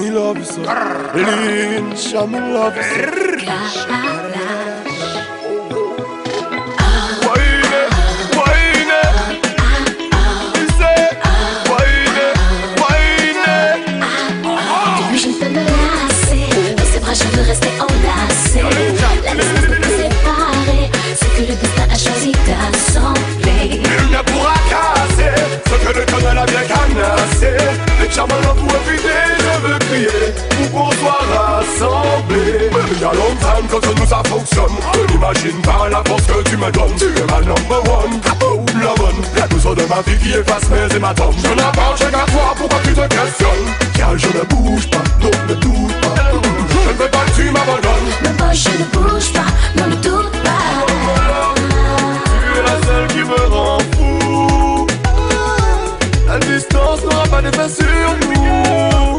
me love you so. Lynch, me love you so. Je veux rester enlacé. La distance peut nous séparer. Ce que le destin a choisi d'assembler. Il ne pourra casser ce que le tonnerre a bien canassé. Les charmants pour éviter, je veux crier pour qu'on soit rassemblés. Il y a longtemps que tout ça fonctionne. Je n'imagine pas la force que tu me donnes. Tu es ma number one, oh la bonne. La douceur de ma vie qui efface mes hématomes. Je n'approche qu'à toi, pourquoi tu te questionnes? Car je ne bouge pas, donc ne doute pas. Je ne veux pas que tu m'abandonnes. Non, moi je ne bouge pas, non ne doute pas. Tu es la seule qui me rend fou. La distance n'aura pas d'effet sur nous.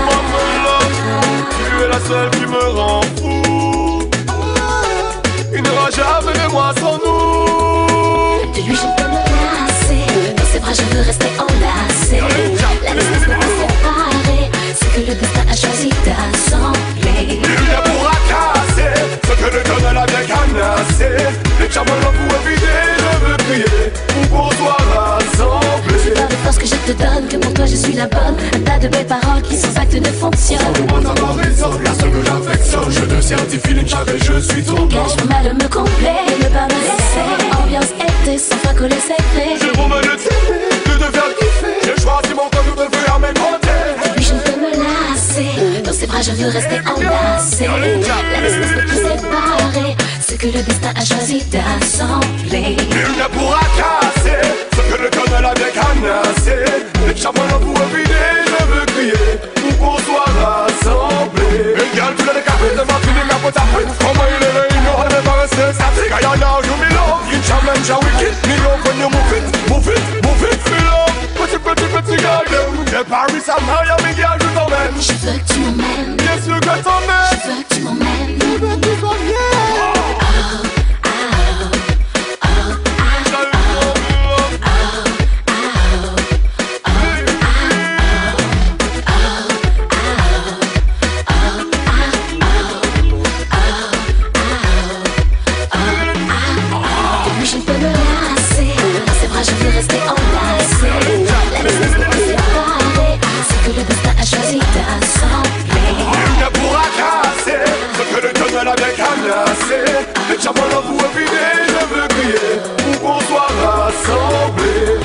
Tu es la seule qui me rend fou. Il n'y aura jamais de moi sans nous. De lui je ne peux me lasser. Dans ses bras je veux rester enlacé. La distance peut nous séparer. Ce que le destin a choisi d'assembler. Il ne pourra casser ce que le tonnerre a bien canassé. Les charmants pour éviter, je veux crier pour qu'on soit rassemblés. C'est par les forces que je te donne que pour toi je suis la bonne. Un tas de belles paroles qui sans acte ne fonctionnent. Sans comprendre avoir raison, la seule que j'affectionne. Je te certifie une charge, je suis ton homme. Engagement mal me complet, ne pas me laisser. Ambiance été, sans fois coller secret. Je promets de t'aimer, de te faire kiffer. J'ai choisi mon corps, je te veux à mes côtés. Puis je ne peux me lasser. Dans ses bras je veux rester enlacé. La distance peut nous séparer. Ce que le destin a choisi d'assembler. Il ne pourra casser ce que le tonnerre a bien canassé. Les charmants pour éviter, je veux crier pour qu'on soit rassemblés. Une gueule, tu l'as décapé, de ma fille, la pote à peine. Comment il est réuni, on n'est pas resté statique. I know you me love, you challenge a wicked. Me love when you move it, move it, move it. Me love, petit garden. De Paris à Miami, girl, je t'emmène. Je veux que tu m'emmènes. Bien sûr que t'emmènes. Je veux que tu m'emmènes. Je veux que tu m'emmènes. Les charmants pour éviter, je veux crier pour qu'on soit rassemblés.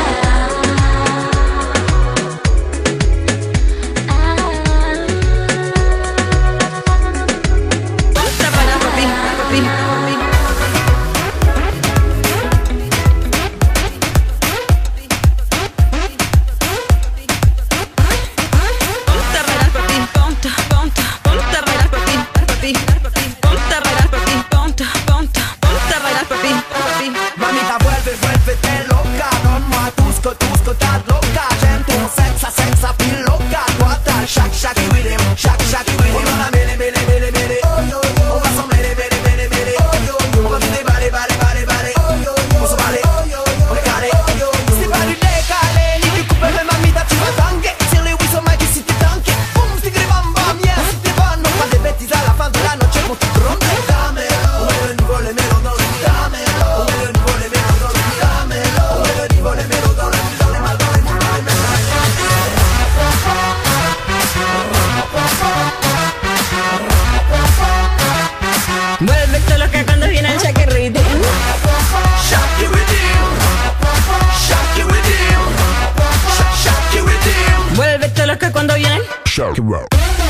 Shakira.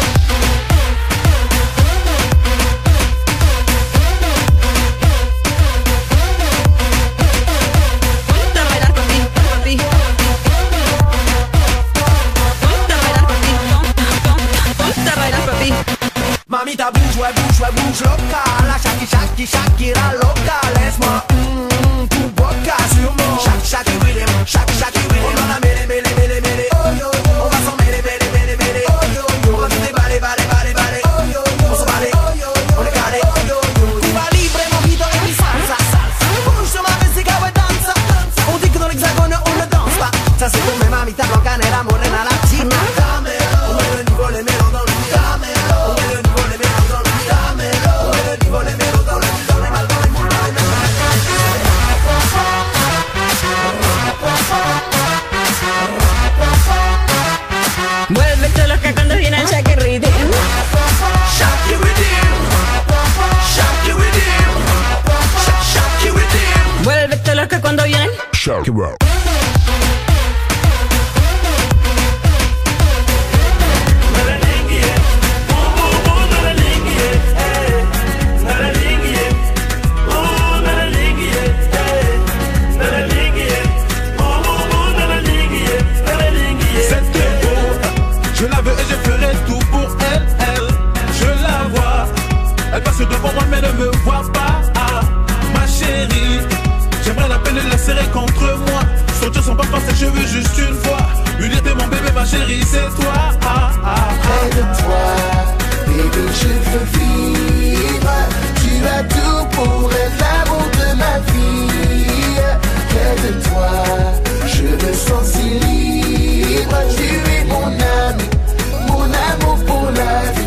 Mamita bouge, ouais bouge, ouais bouge local. La Shakira local. Laisse-moi tu boca sur mon Shaki rhythm, Shaki rhythm. On va mêler, mêler, mêler, mêler. On va s'en mêler, mêler, mêler, mêler. On va tout déballer, baller, baller, baller. On s'en baller, on est calé. Cuba libre, mojito et mi salsa. Bouge sur ma musique, ouais danse. On dit que dans l'hexagone on ne danse pas. Ça c'est pour mes mamitas blanca, nera, morena, latina. On met le niveau, les mélodies. Shake it up. Je la veux et je ferai tout pour elle, je la vois. Elle passe devant moi mais ne me voit pas, ma chérie. J'aimerais la peine de la serrer contre moi. Son Dieu, son papa, ses cheveux juste une fois. Lui dire t'es mon bébé, ma chérie, c'est toi. Près de toi, bébé, je veux vivre. Tu as tout pour être l'amour de ma vie. Près de toi, je me sens si libre. Tu es mon ami, mon amour pour la vie.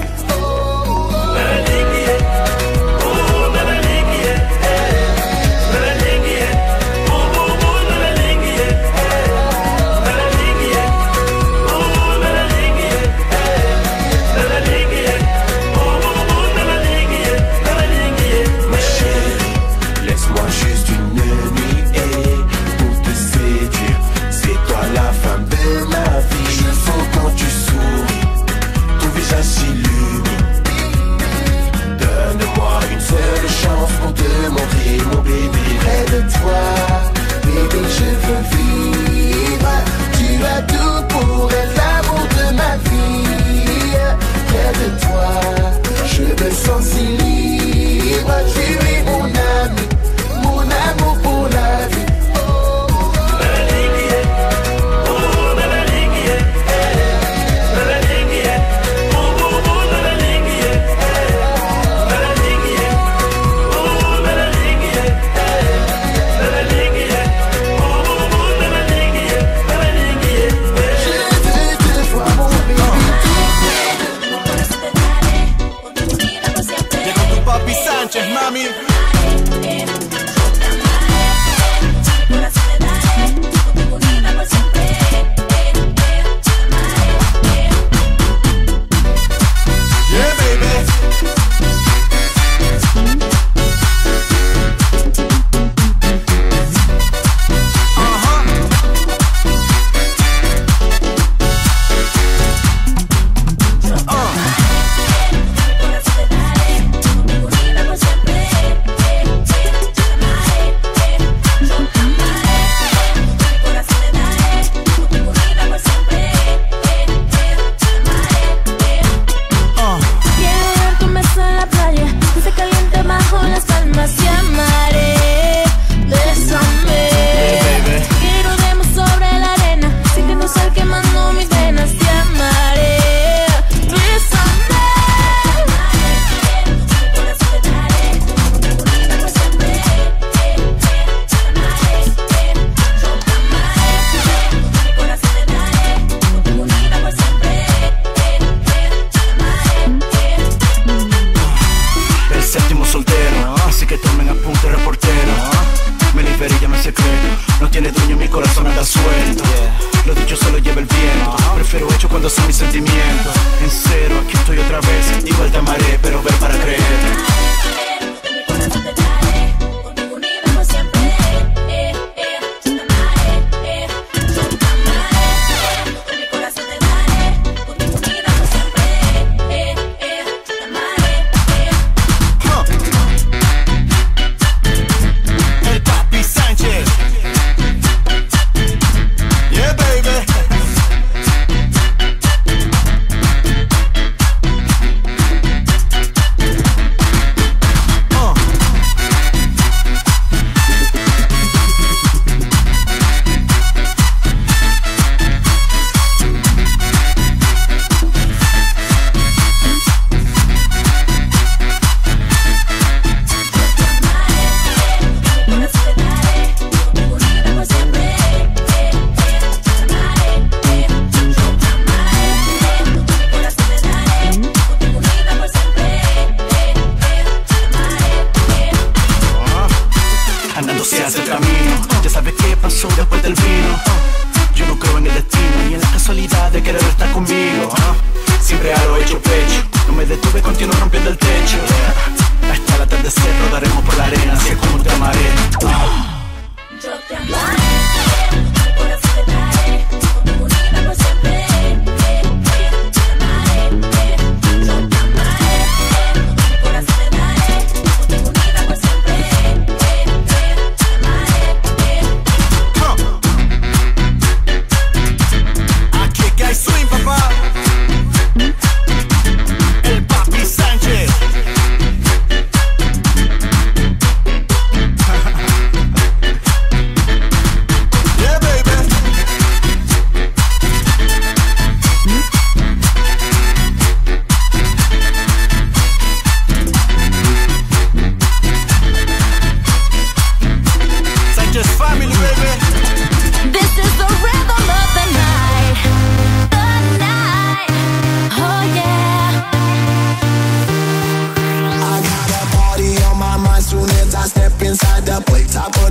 Siempre a lo hecho pecho, no me detuve, continúo rompiendo el techo. Hasta el atardecer rodaremos por la arena, así es como te amaré. Yo te amaré.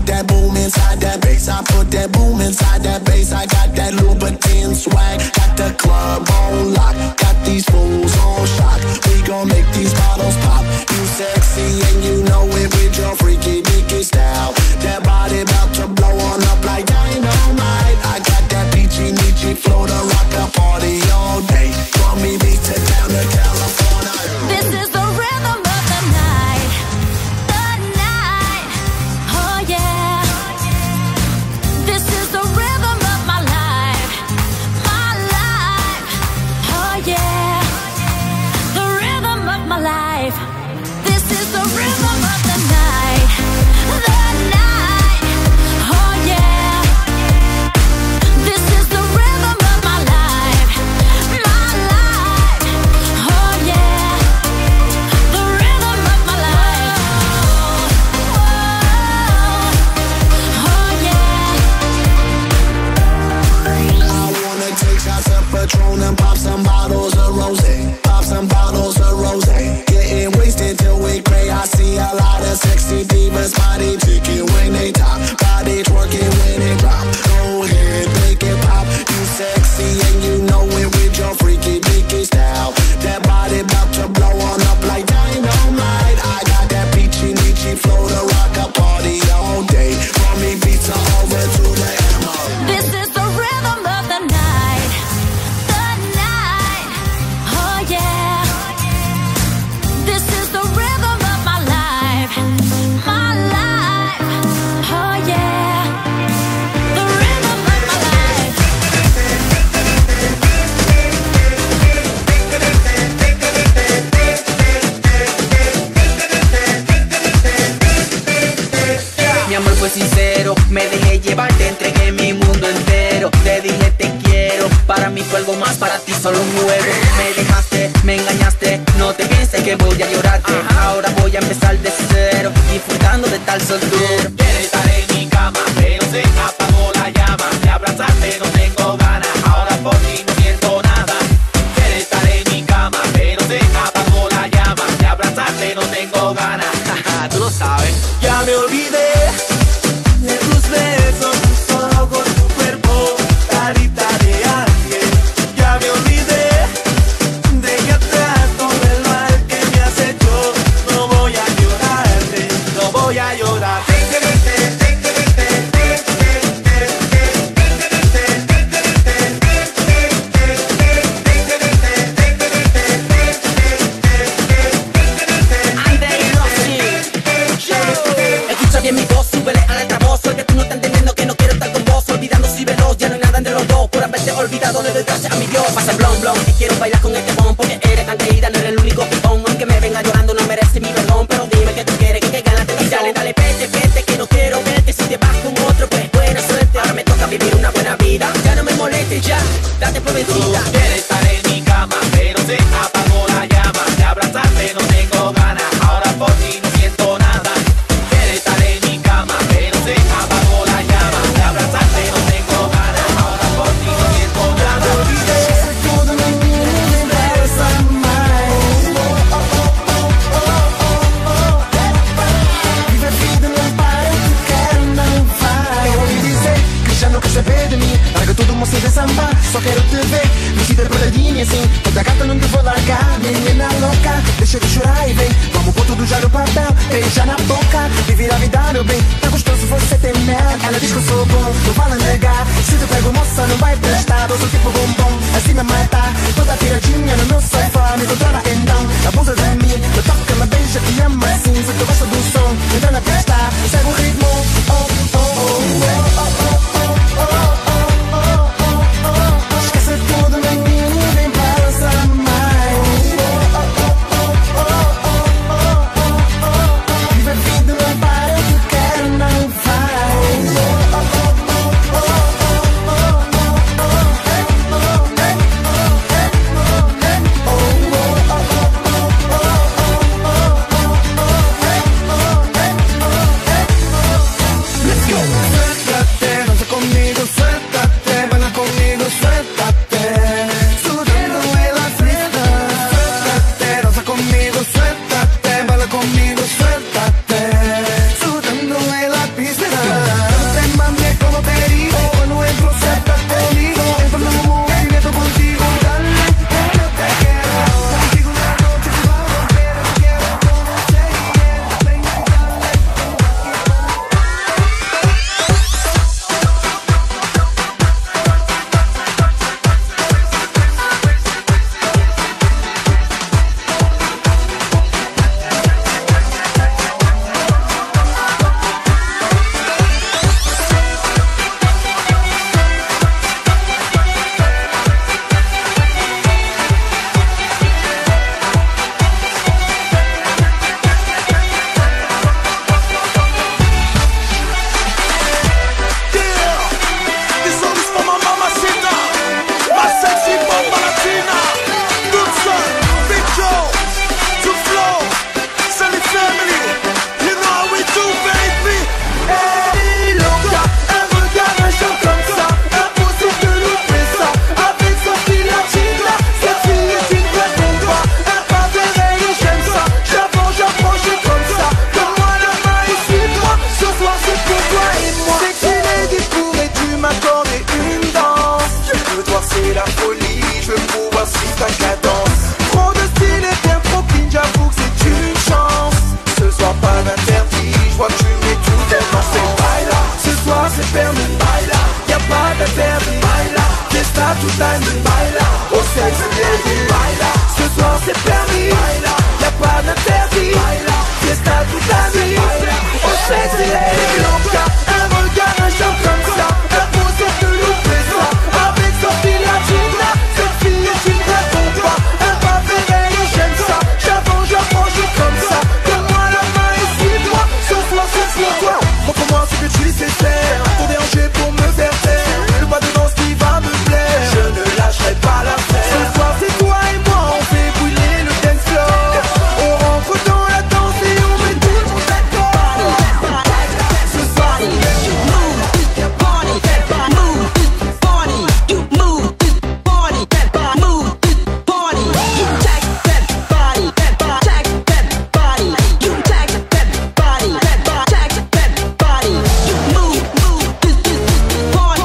put that boom inside that bass. I put that boom inside that bass. I got that Louboutin swag, got the club on lock, got these fools on shock. We gon' make these bottles pop. You sexy and you know it with your freaky deaky style. That body about to blow on up like dynamite. I got that peachy neechy flow to rock the party all day. From me beat to down to California. This is the rhythm of the night. The night. Oh yeah. This is the rhythm of my life. My life. Oh yeah. The rhythm of my life. This is the rhythm of the night. The night. Oh yeah. This is the rhythm of my life. My life. Oh yeah. The rhythm of my life. Oh yeah. I wanna take shots of Patron and pop some bottles of rosé. Pop some bottles of rosé. Getting wasted till we cray. I see a lot of sexy divas body ticking when they talk, body twerking when they drop. Go ahead, make it pop. You sexy and you know it with your freaky deaky style. That body about to blow on up like dynamite. I got that peachy neechy flow to rock a party all day. From me beats over to the ammo. This is the rhythm of the night. The night. Oh yeah. This is the rhythm of my life. My life. Oh yeah. The rhythm of my life. Mi amor fue sincero, me dejé llevar, te entregué mi mundo entero. Te dije te quiero, para mí fue algo más, para ti solo un juego. Me dejaste, me engañaste, no te pienses que voy a llorarte. Ahora voy a empezar de cero, disfrutando de tal soltero. Quieres estar en mi cama, pero se apagó la llama. De abrazarte no tengo ganas, ahora por ti no siento nada. Quieres estar en mi cama, pero se apagó la llama. De abrazarte no tengo ganas. Tú lo sabes. Ya me olvidé de tus besos, tus ojos, tu cuerpo, carita de ángel. Ya me olvidé, dejé atrás todo el mal que me has hecho. No voy a llorarte, no voy a llorarte. Escucha bien mi voz, súbele a la voz. Soy que tú no estás entendiendo que no quiero estar con vos. Olvidando si veloz, ya no hay nada entre los dos. Por haberte olvidado, le doy gracias a mi Dios. Pasa el blon blon y quiero bailar con este bon. Porque eres tan querida, no eres el único pipón. Aunque me venga llorando, no merece mi perdón. Pero dime que tú quieres, que ganas te dale, dale, vete, vete, que no quiero verte. Si te vas con otro, pues buena suerte. Ahora me toca vivir una buena vida. Ya no me molestes, ya, date por vencida. Quieres estar en mi cama, pero se apagó la llama. De abrazarte no tengo ganas, ahora por ti no siento nada. Quieres estar en mi cama, pero se apagó la llama. De abrazarte no tengo ganas, ahora por ti no siento nada. Tudo menino me interessa mais. Vive a vida, não para, tu quero, não vai. Eu ouvi dizer que já não quer saber de mim. Larga tudo, moça, de samba. Só quero te ver, vestida brodadinha assim. Toda gata não te vou largar. Menina louca, deixa de chorar e vem. Vamos pôr tudo já no papel, beija na boca. Viver a vida, meu bem, tá gostoso, você tem mel. Ela diz que eu sou bom, não vale negar. Se tu pego, moça, não vai prestar. Eu sou tipo bombom, assim me mata. Toda tiradinha no meu sofá, me controla então. Abusa de mim, me toca, me beija, te ama assim. Se tu gosta do som, entra na pista. Segue o ritmo, oh, oh, oh, oh, oh, oh. Esquece tudo, menino, vem balançar mais. Vive a vida, não para, tu quer, não vai. c'est permis, baila. Y'a pas d'interdit, baila. Fiesta tout time, baila. Au sexe lady, baila. Ce soir c'est permis, baila. Y'a pas d'interdit, baila. Fiesta tout time, baila. Au sexe lady, loca. Un regard, un chant comme ça. La pose de louper ça. Avec Sophie la Gina. Cette fille est une vraie bomba. Un pas réveillé, j'aime ça. J'avance, j'apprends, je comme ça. Donne-moi la main et suis-moi. Ce soir c'est pour toi. Montre-moi ce que tu sais faire. Pour déranger, pour me faire taire. Le pas de danse qui va me plaire. Je ne lâcherai pas l'affaire. Ce soir c'est toi et moi. On fait brûler le dance floor. On rentre dans la danse et on met tout le monde d'accord. Ce soir c'est you move this party, move this party, you move this party, move this party, you take that body, take that body, you take that body, take that body, you move this party.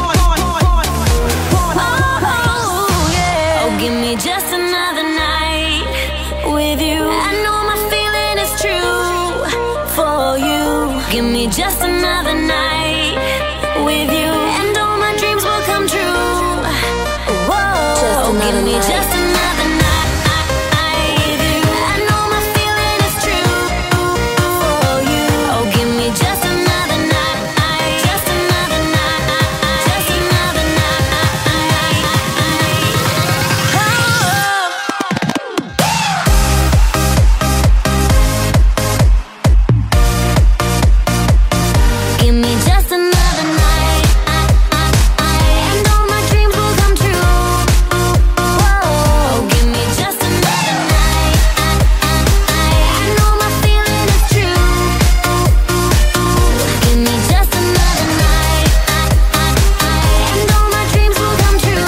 Oh, yeah. Oh, give me just another night with you. I know my feeling is true for you. Give me just another night with you, and all my dreams will come true. Whoa, give me just another night with you. I know my feeling is true for you. Oh, give me just another night, just another night, just another night. Give me just another night, and all my dreams will come true. Whoa, give me just another night, I know my feeling is true. Give me just another night, and all my dreams will come true.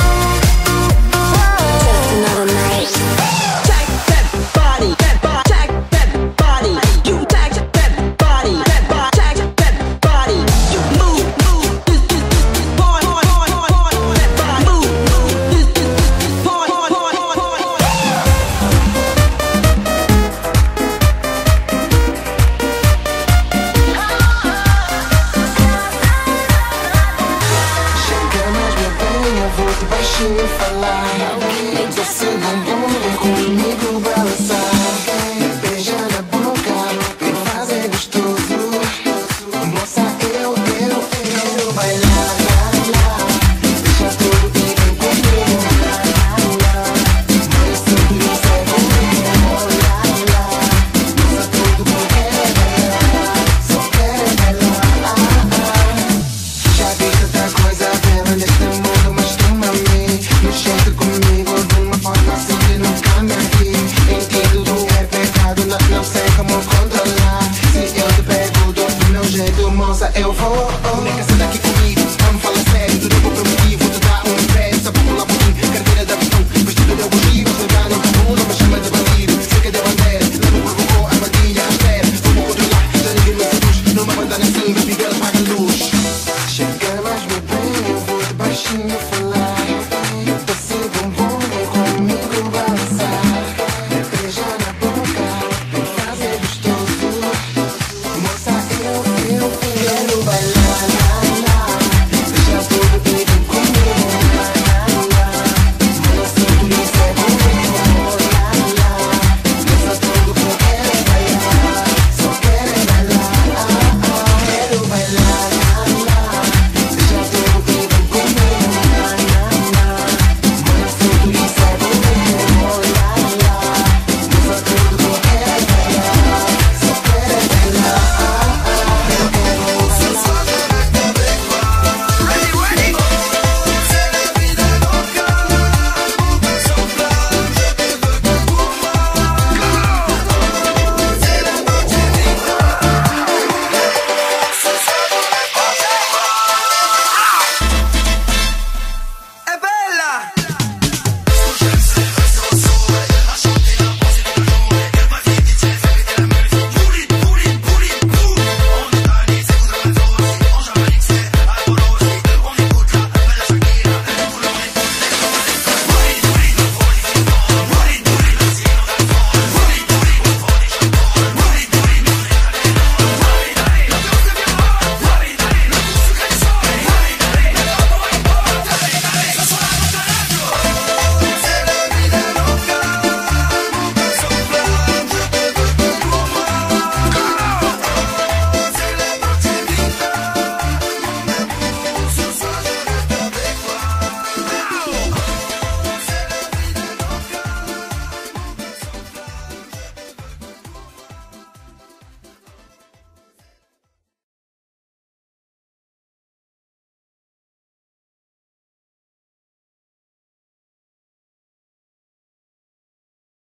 Just another night. Take that body, take that body, you take that body, take that body, you move this party, move this party. Chega mais, meu bem, eu vou de baixinho falar. Você não vem comigo balançar. Me beija na boca, me fazer gostoso. Moça, eu bailar, deixa tudo e vem comigo. Mais simples é comigo. Moça, tudo porque só quero bailar. Já vi tanta coisa vendo neste mundo, mas tu me amei. Mexendo comigo de uma forma assim que nunca me vi. Em ti tudo é pecado, não sei como controlar. Se eu te pego do meu jeito, moça, eu vou. Nem que essa daqui